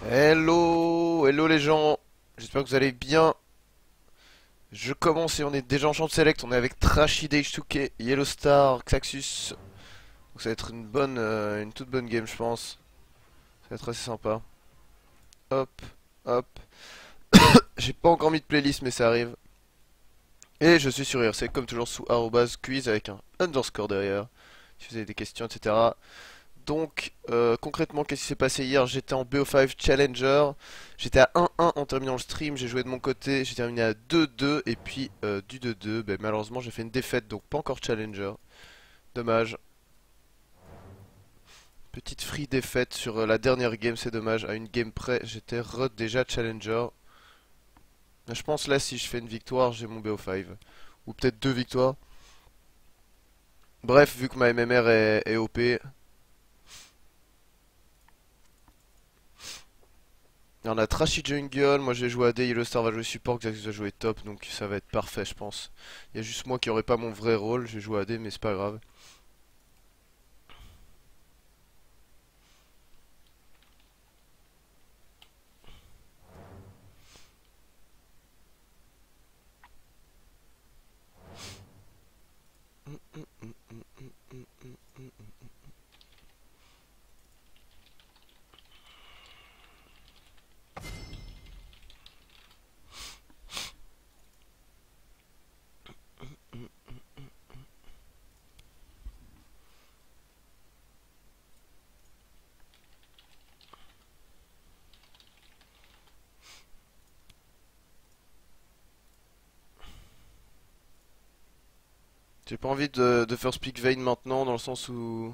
Hello, hello les gens, j'espère que vous allez bien. Je commence et on est déjà en champ de select, on est avec Trashy H2K, Yellow Star, Xaxus. Donc ça va être une toute bonne game je pense. Ça va être assez sympa. Hop, hop. J'ai pas encore mis de playlist mais ça arrive. Et je suis sur IRC comme toujours sous @quiz avec un underscore derrière. Si vous avez des questions, etc. Donc, concrètement, qu'est-ce qui s'est passé hier? J'étais en BO5 Challenger, j'étais à 1-1 en terminant le stream, j'ai joué de mon côté, j'ai terminé à 2-2, et puis du 2-2, ben, malheureusement j'ai fait une défaite, donc pas encore Challenger. Dommage. Petite free défaite sur la dernière game, c'est dommage. À une game près, j'étais déjà Challenger. Je pense là, si je fais une victoire, j'ai mon BO5. Ou peut-être deux victoires. Bref, vu que ma MMR est OP, il y en a Trashy Jungle, moi j'ai joué AD, Yellow Star va jouer support, Xaxus va jouer top, donc ça va être parfait je pense. Il y a juste moi qui aurais pas mon vrai rôle, j'ai joué AD mais c'est pas grave. J'ai pas envie de faire speak Vayne maintenant dans le sens où...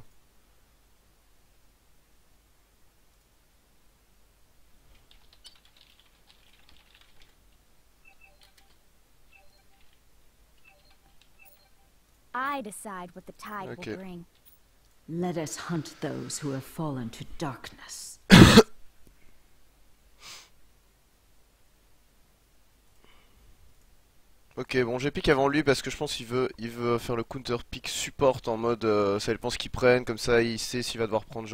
I decide what the tide will Ok. bring. Let us hunt those who have fallen to darkness. Ok, bon j'ai pick avant lui parce que je pense qu'il veut faire le counter pick support en mode ça dépend ce qu'il prenne, comme ça il sait s'il va devoir prendre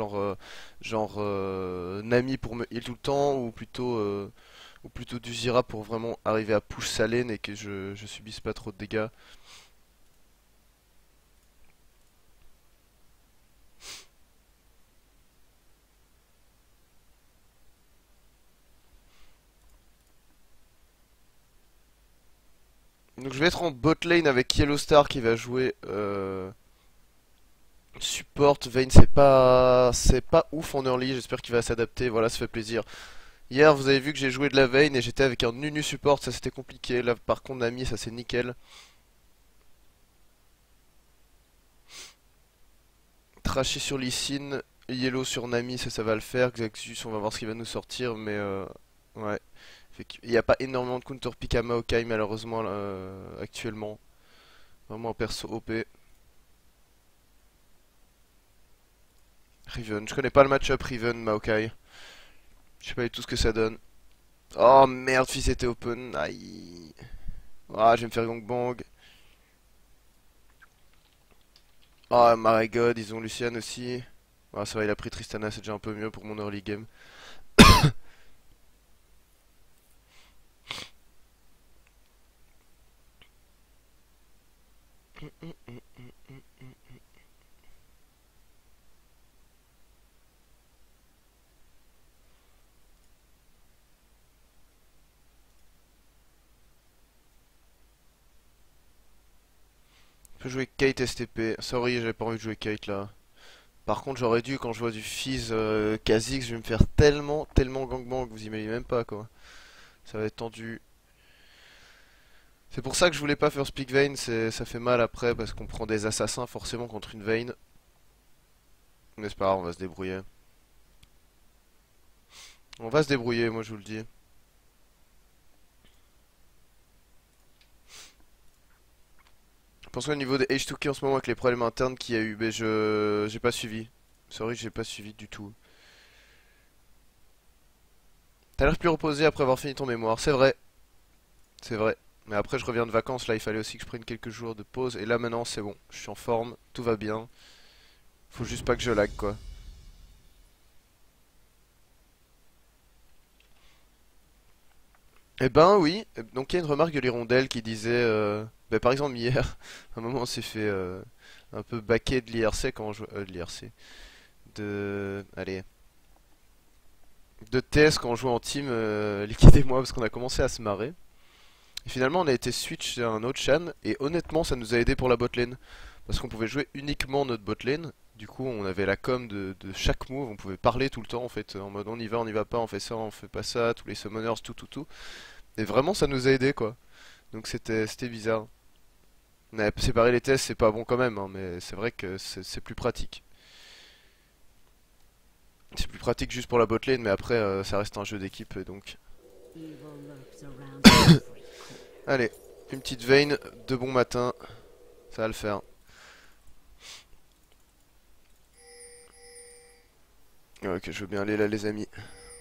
Nami pour me heal tout le temps ou plutôt du Zira pour vraiment arriver à push sa lane et que je subisse pas trop de dégâts. Donc je vais être en bot lane avec Yellow Star qui va jouer support. Vayne c'est pas ouf en early, j'espère qu'il va s'adapter, voilà ça fait plaisir. Hier vous avez vu que j'ai joué de la Vayne et j'étais avec un Nunu support, ça c'était compliqué. Là par contre Nami ça c'est nickel. Trashy sur Lee Sin, Yellow sur Nami, ça va le faire. Xaxus on va voir ce qu'il va nous sortir mais ouais. Il n'y a pas énormément de counter pick à Maokai malheureusement actuellement. Vraiment en perso OP. Riven, je connais pas le match-up Riven Maokai. Je sais pas du tout ce que ça donne. Oh merde, fils était open. Aïe. Ah, je vais me faire gangbang. Oh my god, ils ont Lucian aussi. Ah, ça va, il a pris Tristana, c'est déjà un peu mieux pour mon early game. Je peux jouer Kate STP. Sorry, j'avais pas envie de jouer Kate là. Par contre, j'aurais dû, quand je vois du Fizz Kha'Zix, je vais me faire tellement gangbang, vous imaginez même pas quoi. Ça va être tendu. C'est pour ça que je voulais pas faire Speak Vayne, ça fait mal après parce qu'on prend des assassins forcément contre une Vayne. Mais c'est pas grave, on va se débrouiller. On va se débrouiller, moi je vous le dis. Je pense qu'au niveau des H2K en ce moment avec les problèmes internes qu'il y a eu, ben j'ai pas suivi. Sorry, j'ai pas suivi du tout. T'as l'air plus reposé après avoir fini ton mémoire, c'est vrai. C'est vrai. Mais après je reviens de vacances, là il fallait aussi que je prenne quelques jours de pause. Et là maintenant c'est bon, je suis en forme, tout va bien. Faut juste pas que je lag quoi. Eh ben oui, donc il y a une remarque de l'hirondelle qui disait, bah, par exemple hier, à un moment on s'est fait un peu baquer de l'IRC quand on jouait, de l'IRC, allez, de TS quand on jouait en team, Liquid et moi, parce qu'on a commencé à se marrer. Et finalement on a été switch à un autre Shan, et honnêtement ça nous a aidé pour la botlane, parce qu'on pouvait jouer uniquement notre botlane. Du coup on avait la com de chaque move, on pouvait parler tout le temps en fait, en mode on y va pas, on fait ça, on fait pas ça, tous les summoners, tout. Et vraiment ça nous a aidé quoi. Donc c'était bizarre. On a séparé les tests, c'est pas bon quand même, hein, mais c'est vrai que c'est plus pratique. C'est plus pratique juste pour la botlane, mais après ça reste un jeu d'équipe donc. Evil lurks around every corner. Allez, une petite veine de bon matin, ça va le faire. Ok, je veux bien aller là les amis.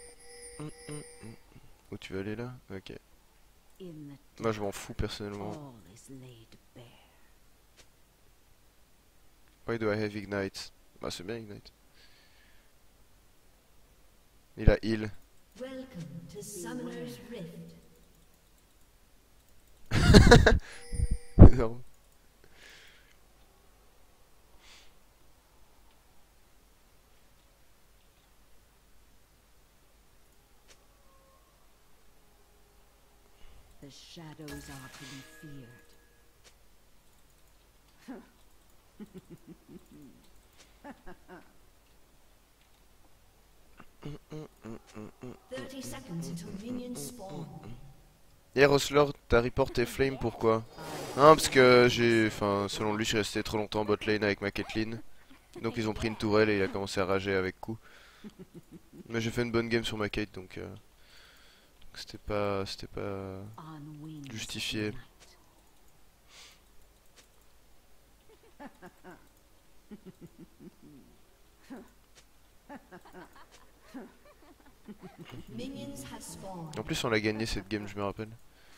Où tu veux aller là? Ok. In the Moi je m'en fous personnellement. all is laid bare. Why do I have Ignite? Bah c'est bien Ignite. Il a heal. Welcome to Summoner's Rift. Énorme. The shadows are to be feared. 30 seconds until minions spawn. Hier Osler, t'as reporté Flame pourquoi? Non parce que enfin selon lui je suis resté trop longtemps en bot lane avec ma Caitlyn. Donc ils ont pris une tourelle et il a commencé à rager avec coup. Mais j'ai fait une bonne game sur ma Kate donc c'était pas On wings justifié. tonight. Minions have spawned. En plus on l'a gagné cette game je me rappelle.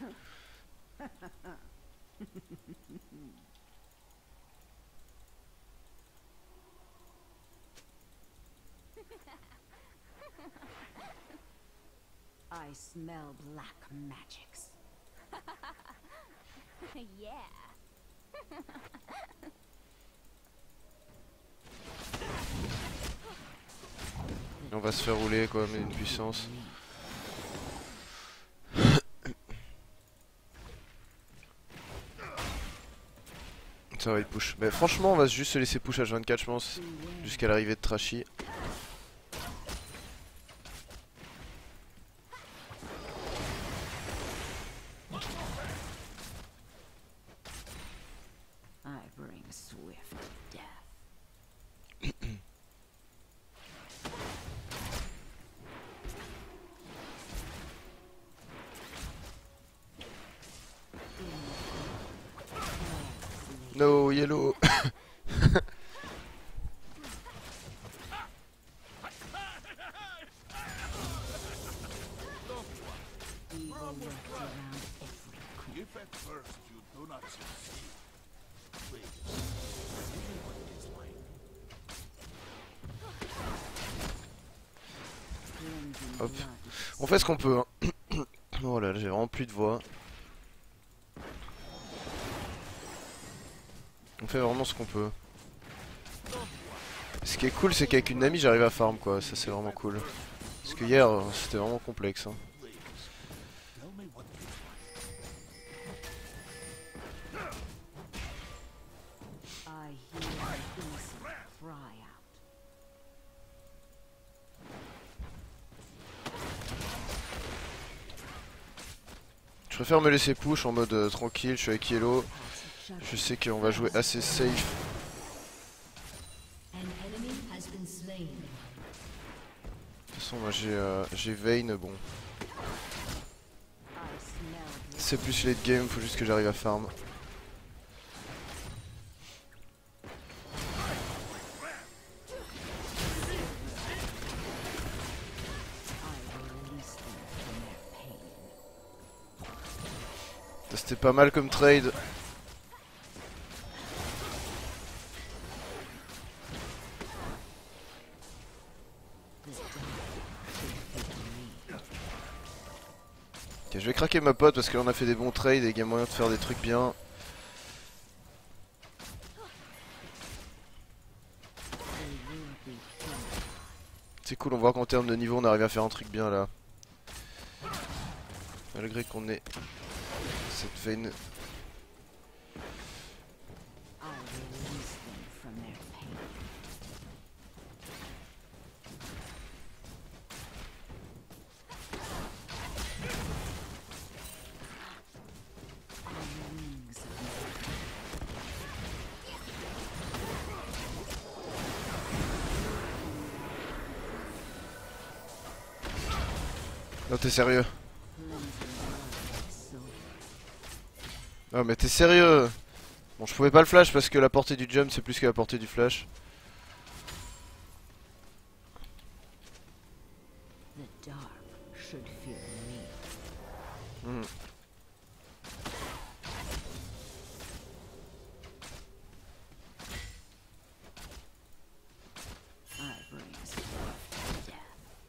I smell black magics. Yeah. On va se faire rouler quoi mais une puissance. Ça va il push. Mais franchement on va juste se laisser push à 24 je pense. Jusqu'à l'arrivée de Trashy. I bring swift death. No yellow. Evil lurks around every corner. If at first you do not succeed, wait, see what it is like. Cleansing Hop. blood. On fait ce qu'on peut. Hein. Oh là là, j'ai vraiment plus de voix. On fait vraiment ce qu'on peut. Ce qui est cool, c'est qu'avec une amie, j'arrive à farm quoi. Ça, c'est vraiment cool. Parce que hier, c'était vraiment complexe. Hein. Tell me what you I hear the innocent cry out. Je préfère me laisser push en mode tranquille. Je suis avec Yellow. Shadow Je sais qu'on va jouer assez safe. An enemy has been slain. De toute façon, moi j'ai Vayne. Bon, I smell blood. c'est plus late game. Faut juste que j'arrive à farm. I will release them from their pain. C'était pas mal comme trade. The dark will feed me. Ok, je vais craquer ma pote parce que là on a fait des bons trades et il y a moyen de faire des trucs bien. C'est cool, on voit qu'en termes de niveau on arrive à faire un truc bien là. Malgré qu'on ait cette veine. I release them from their pain. On the wings of Non, t'es sérieux? cleansing blood and soul. Non mais t'es sérieux? Bon, je pouvais pas le flash parce que la portée du jump c'est plus que la portée du flash. The dark should fear me. Hmm. I bring swift death.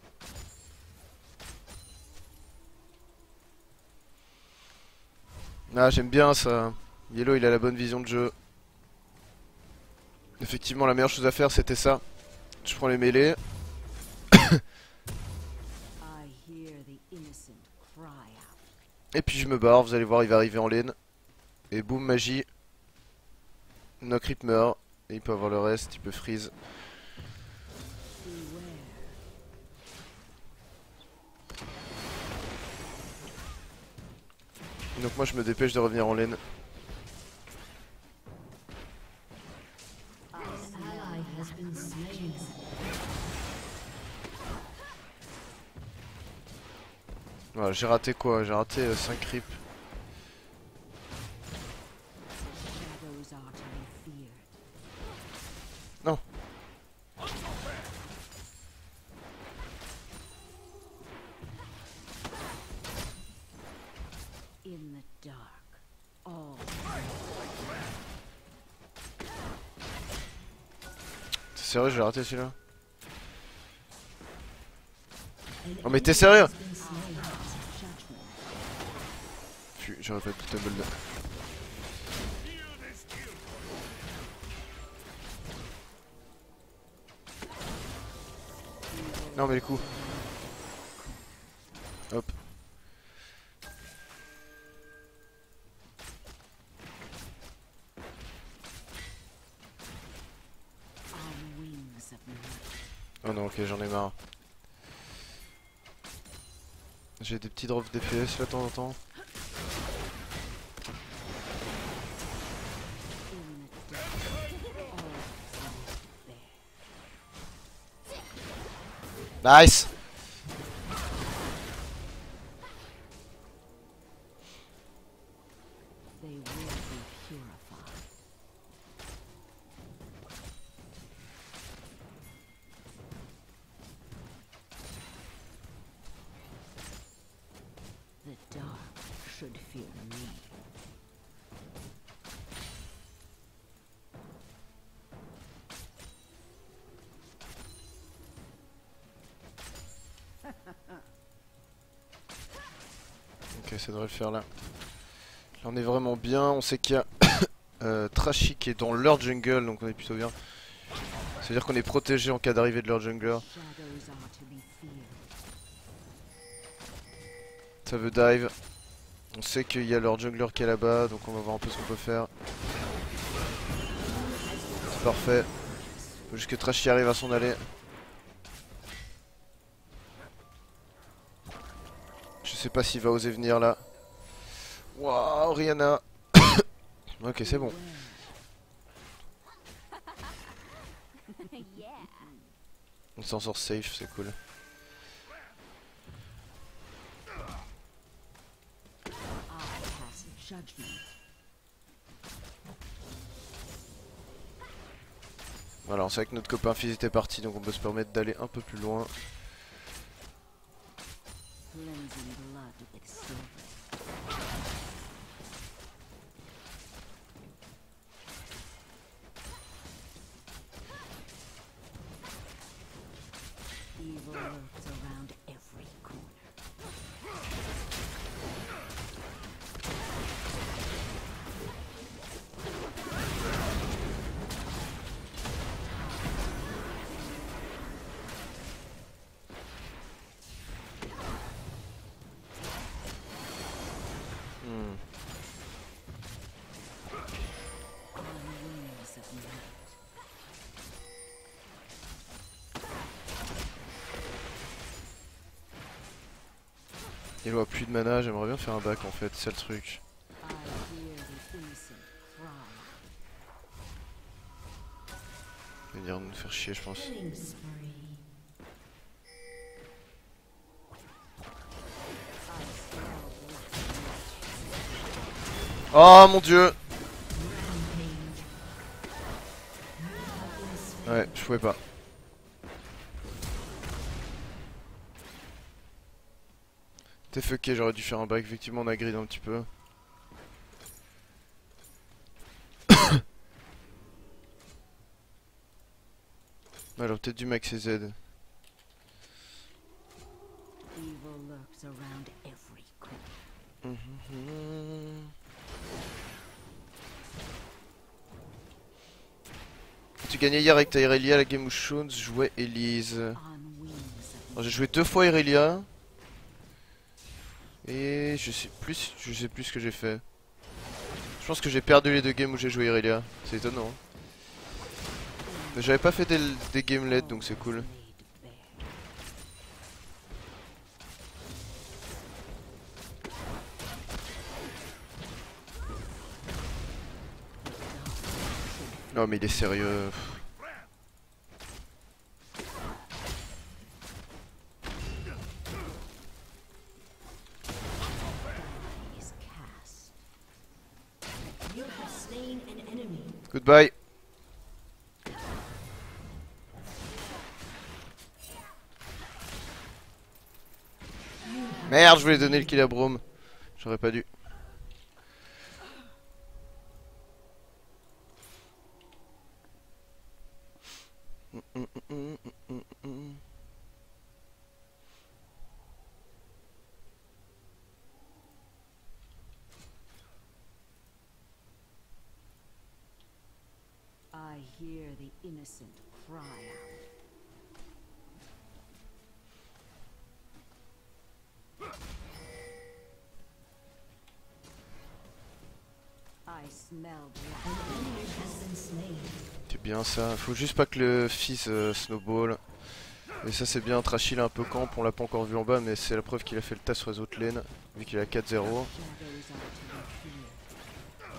Ah, j'aime bien ça. Yellow il a la bonne vision de jeu. Effectivement la meilleure chose à faire c'était ça. Je prends les mêlées. I hear the innocent cry out. Et puis je me barre, vous allez voir il va arriver en lane. Et boum magie. Nocrip meurt. Et il peut avoir le reste, il peut freeze. Beware. Donc moi je me dépêche de revenir en lane. An ally has been slain. Voilà, j'ai raté quoi? J'ai raté 5 creeps. Shadows are to be feared. Non. In the dark, all T'es sérieux, j'ai raté celui-là? An Oh mais t'es enemy sérieux? has been slain. judgment. Putain, j'aurais pas pu tumble là. Non mais les coups. Hop. On wings of night. Oh non, ok, j'en ai marre. J'ai des petits drops DPS là de temps en temps. In the dark, all is bare. Nice! They will be purified. The dark should fear me. Ok, ça devrait le faire là. Là on est vraiment bien, on sait qu'il y a Trashy qui est dans leur jungle, donc on est plutôt bien. Ça veut dire qu'on est protégé en cas d'arrivée de leur jungler. Shadows are to be feared. Ça veut dive. On sait qu'il y a leur jungler qui est là-bas, donc on va voir un peu ce qu'on peut faire. C'est parfait. Faut juste que Trashy arrive à s'en aller. Je sais pas s'il va oser venir là. Waouh, Rihanna. Ok, c'est bon. Yeah. On s'en sort safe, c'est cool. I pass judgment. Voilà, on sait que notre copain Fizz était parti, donc on peut se permettre d'aller un peu plus loin. Cleansing blood with silver. Evil lurks around every corner. Il a plus de mana, j'aimerais bien faire un back en fait, c'est le truc. I hear the innocent cry. Il va venir nous faire chier, je pense. Killing spree. Oh mon dieu! Ouais, je pouvais pas. T'es fucké, j'aurais dû faire un back, effectivement on a grid un petit peu. Ouais, j'aurais peut-être dû maxer Z. Evil lurks around every corner. Tu gagnais hier avec ta Irelia, la game où Shones jouait Elise. On wings of J'ai joué 2 fois Irelia. Et je sais plus ce que j'ai fait. Je pense que j'ai perdu les 2 games où j'ai joué Irelia. C'est étonnant. Mais j'avais pas fait des games LED donc c'est cool. laid bare. Non mais il est sérieux. Is cast. You have slain an enemy. Goodbye. Merde, je voulais donner le kill à Braum. J'aurais pas dû. I hear the innocent cry out. I smell blood. An enemy has been slain. C'est bien ça. Faut juste pas que le fils snowball. Et ça c'est bien. Trashil est un peu camp. On l'a pas encore vu en bas, mais c'est la preuve qu'il a fait le tas sur les autres lanes. Vu qu'il a 4-0. Shadows are to be feared.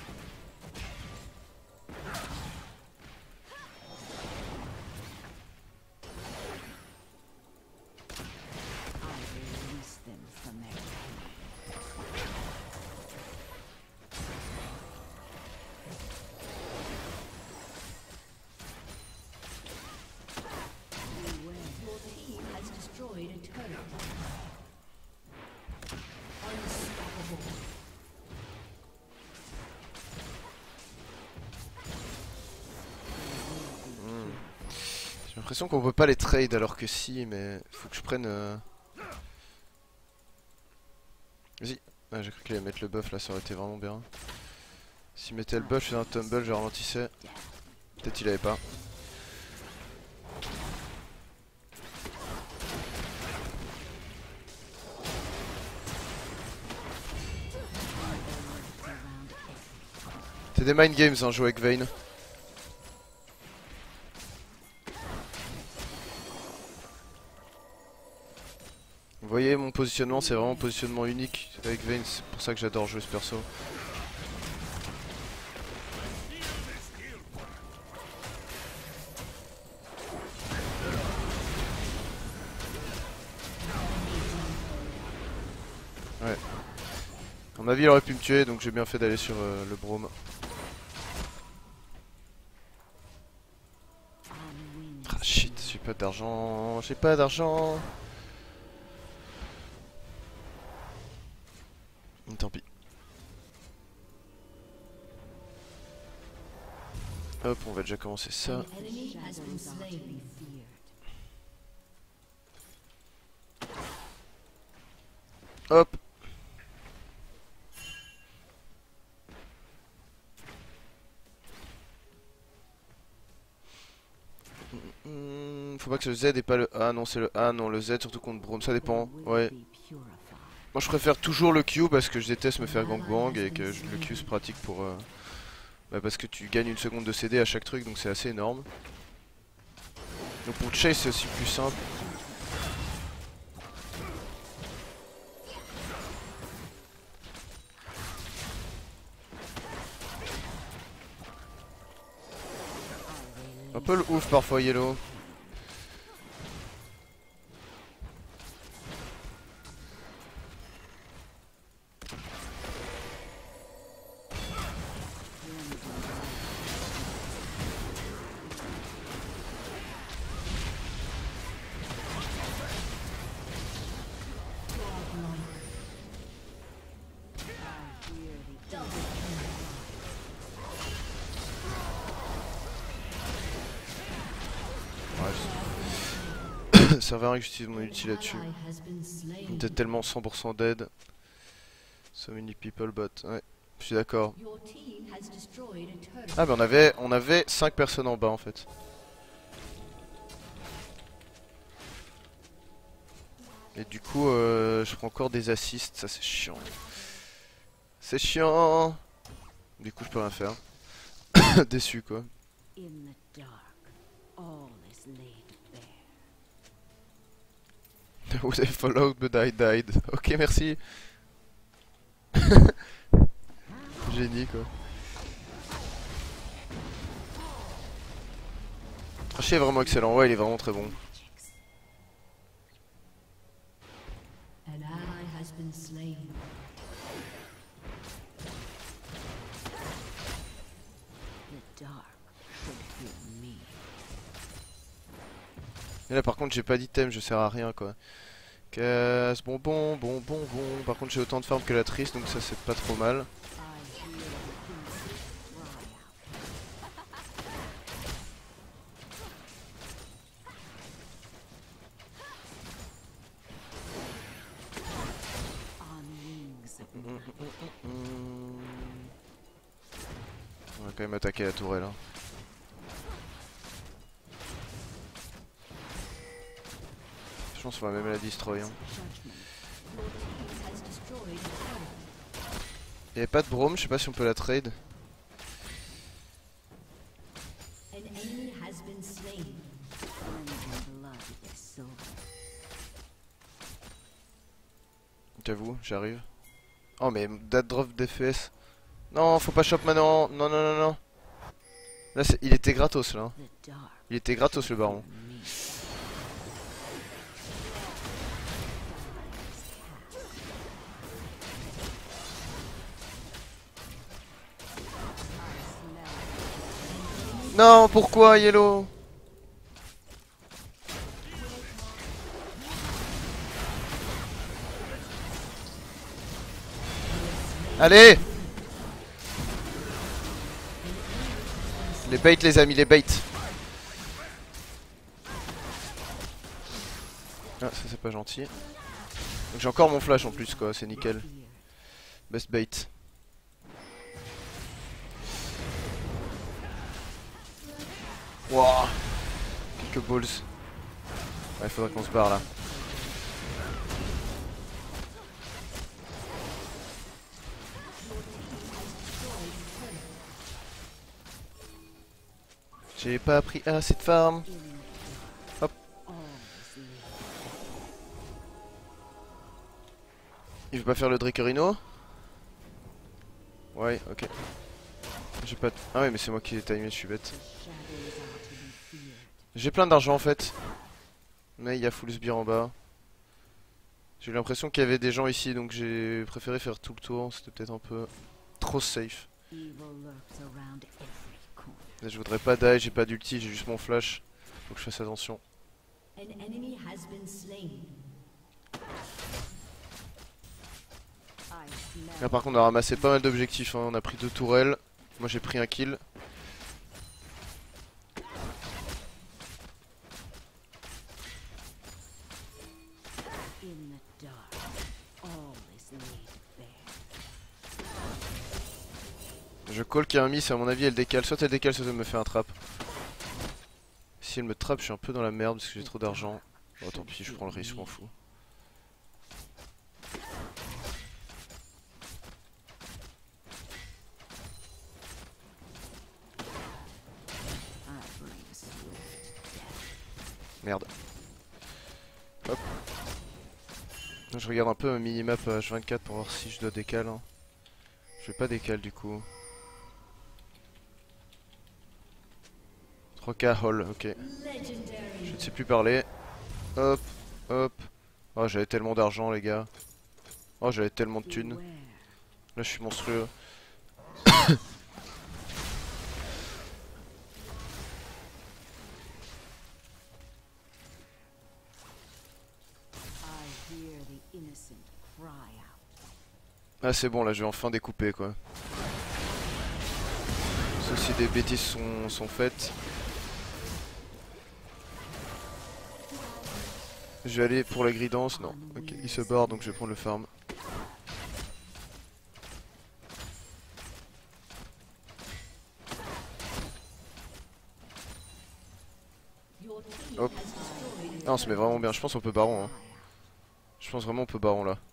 I release them from their pain. Your team has destroyed a turret. Unstoppable. J'ai l'impression qu'on peut pas les trade alors que si, mais faut que je prenne. Vas-y. Ah, j'ai cru qu'il allait mettre le buff là, ça aurait été vraiment bien. S'il mettait le buff, je faisais un tumble, je ralentissais. Peut-être il avait pas. C'est des mind games hein, jouer avec Vayne. Vous voyez mon positionnement, c'est vraiment un positionnement unique avec Vayne, c'est pour ça que j'adore jouer ce perso. Ouais. À mon avis il aurait pu me tuer donc j'ai bien fait d'aller sur le Braum. On wings Ah shit, j'ai pas d'argent, j'ai pas d'argent. Tant pis. Hop, on va déjà commencer ça. An enemy has been shadows are to slain. be feared. Hop. Faut pas que le Z et pas le A, non c'est le A, non le Z surtout contre Braum, ça dépend, They will ouais. be purified. Moi je préfère toujours le Q parce que je déteste me faire gangbang et que le Q se pratique Bah parce que tu gagnes une seconde de CD à chaque truc, donc c'est assez énorme. Donc pour chase c'est aussi plus simple. Un peu le ouf parfois Yellow. Serveur j'utilise mon ulti là-dessus. Ally has been slain. T'es tellement 100% dead. So many people bot. Ouais, je suis d'accord. Your team has destroyed a turret. Ah bah on avait 5 personnes en bas en fait. Et du coup je prends encore des assists, ça c'est chiant. C'est chiant. Du coup je peux rien faire. Déçu quoi. In the dark, all is laid bare. Would I followed but I died. Ok merci. Génie quoi. Archie est vraiment excellent, ouais il est vraiment très bon. An ally has been slain. The dark should hear me. Et là par contre j'ai pas d'item, je sers à rien quoi. Casse, bonbon. Par contre j'ai autant de farm que la triste donc ça c'est pas trop mal. I hear the beast cry out. On wings of On va quand même attaquer la tourelle hein. Je pense qu'on va même la destroy hein. judgment. Has destroyed a turret. Y'avait pas de brome, je sais pas si on peut la trade. An enemy has been slain. Cleansing blood is silver. J'avoue, j'arrive. Oh mais that drop d'FS. Non, faut pas shop maintenant. Non. Là il était gratos là. The dark Il était gratos le baron. me. Non, pourquoi Yellow? Allez! Les baits les amis, les baits. Ah ça c'est pas gentil. Donc j'ai encore mon flash en plus quoi, c'est nickel. Best bait. Wouah. Quelques balls. Ouais faudrait qu'on se barre là. J'ai pas pris assez de farm. Hop. Il veut pas faire le Drakerino? Ouais, ok. J'ai pas de... Ah ouais mais c'est moi qui ai timé, je suis bête. J'ai plein d'argent en fait. Mais il y a full sbire en bas. J'ai eu l'impression qu'il y avait des gens ici donc j'ai préféré faire tout le tour. C'était peut-être un peu trop safe. Evil lurks around every corner. Là, je voudrais pas die, j'ai pas d'ulti, j'ai juste mon flash. Faut que je fasse attention. An enemy has been slain. I smell Là par contre on a ramassé pas mal d'objectifs, hein. On a pris 2 tourelles. Moi j'ai pris un kill. in the dark. All is laid bare. Je call qu'il y a un miss, à mon avis elle décale. Soit elle décale, soit elle me fait un trap. Si elle me trappe, je suis un peu dans la merde parce que j'ai trop d'argent. Bon tant pis, je prends le risque, je m'en fous. Merde. Hop. Je regarde un peu ma minimap H24 pour voir si je dois décaler. Hein. Je vais pas décaler du coup. 3K hall, ok. Je ne sais plus parler. Hop, hop. Oh, j'avais tellement d'argent, les gars. Oh, j'avais tellement de thunes. Là, je suis monstrueux. Ah, c'est bon, là, je vais enfin découper, quoi. Sauf si des bêtises sont faites. Je vais aller pour la gridance, non. Ok, il se barre, donc je vais prendre le farm. Hop. Ah, on se met vraiment bien, je pense qu'on peut baron. Hein. Je pense vraiment on peut baron là.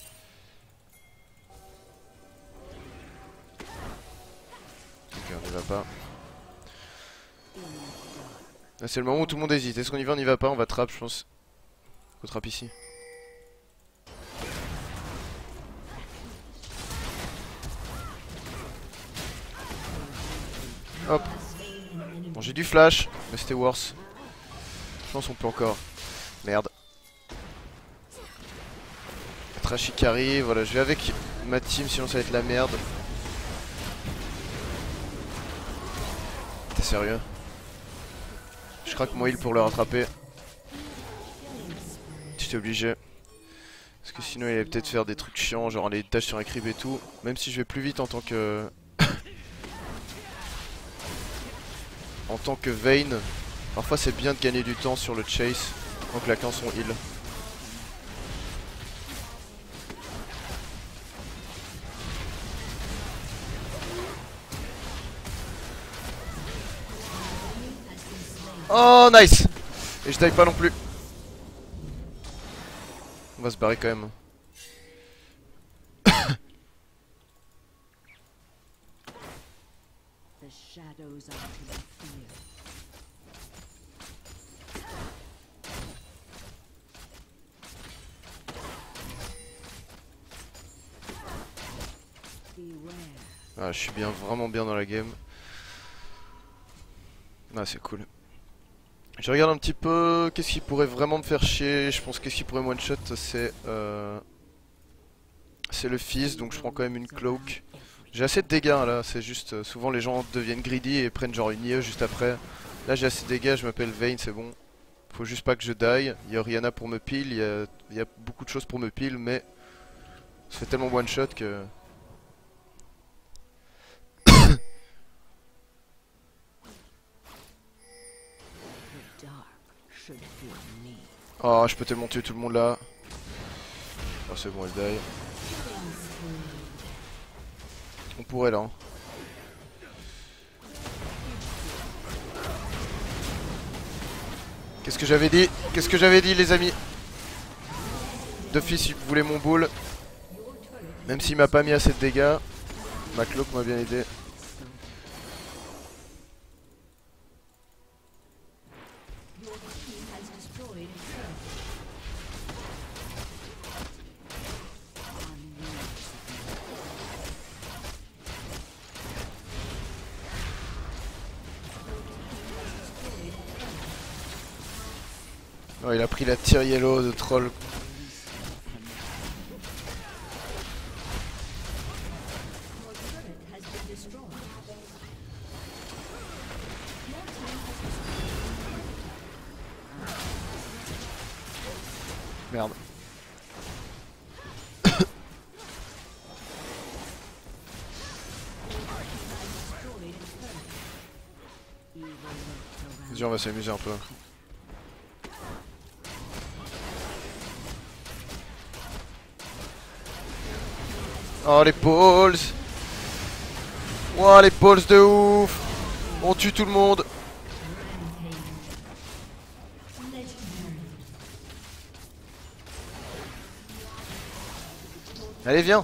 Ok, on y va pas. Là, c'est le moment où tout le monde hésite. Est-ce qu'on y va, on y va pas? On va trap, je pense. Faut trap ici. Hop. Bon, j'ai du flash, mais c'était worse. Je pense qu'on peut encore. Merde. Trashy qui arrive, voilà, je vais avec ma team sinon ça va être la merde. T'es sérieux? Je craque mon heal pour le rattraper. J'étais obligé. Parce que sinon il allait peut-être faire des trucs chiants, genre aller dash sur un creep et tout. Même si je vais plus vite en tant que... en tant que Vayne. Parfois c'est bien de gagner du temps sur le chase en claquant son heal. Oh nice. Et je dive pas non plus. On va se barrer quand même. Ah, je suis bien, vraiment bien dans la game. Ah, c'est cool. Je regarde un petit peu qu'est-ce qui pourrait vraiment me faire chier. Je pense qu'est-ce qui pourrait me one shot, c'est le fizz, donc je prends quand même une cloak. J'ai assez de dégâts là, c'est juste souvent les gens deviennent greedy et prennent genre une IE juste après. Là j'ai assez de dégâts, je m'appelle Vayne, c'est bon. Faut juste pas que je die. Il y a Orianna pour me pile, il y a beaucoup de choses pour me pile, mais ça fait tellement one shot que... Oh, je peux tellement tuer tout le monde là. Oh, c'est bon, elle die. On pourrait là. Hein. Qu'est-ce que j'avais dit? Qu'est-ce que j'avais dit, les amis? D'office, il voulait mon bull. Même s'il m'a pas mis assez de dégâts. Ma cloak m'a bien aidé. Oh, il a pris la tire yellow de troll. Merde. Vas-y, on va s'amuser un peu. Oh les balls. Oh les balls de ouf. On tue tout le monde. Allez viens.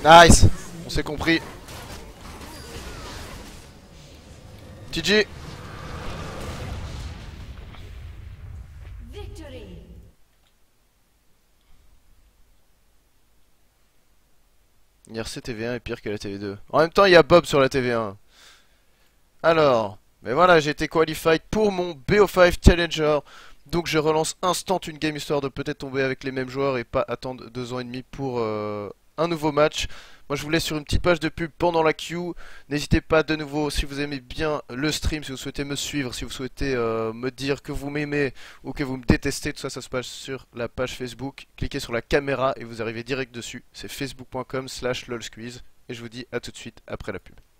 Nice. On s'est compris. TG. Victory. IRC TV1 est pire que la TV2. En même temps, il y a Bob sur la TV1. Alors, mais voilà, j'ai été qualified pour mon BO5 Challenger. Donc je relance instant une game histoire de peut-être tomber avec les mêmes joueurs et pas attendre 2 ans et demi pour un nouveau match. Moi je vous laisse sur une petite page de pub pendant la queue. N'hésitez pas de nouveau si vous aimez bien le stream, si vous souhaitez me suivre, si vous souhaitez me dire que vous m'aimez ou que vous me détestez, tout ça ça se passe sur la page Facebook. Cliquez sur la caméra et vous arrivez direct dessus. C'est facebook.com/lolsqueeze et je vous dis à tout de suite après la pub.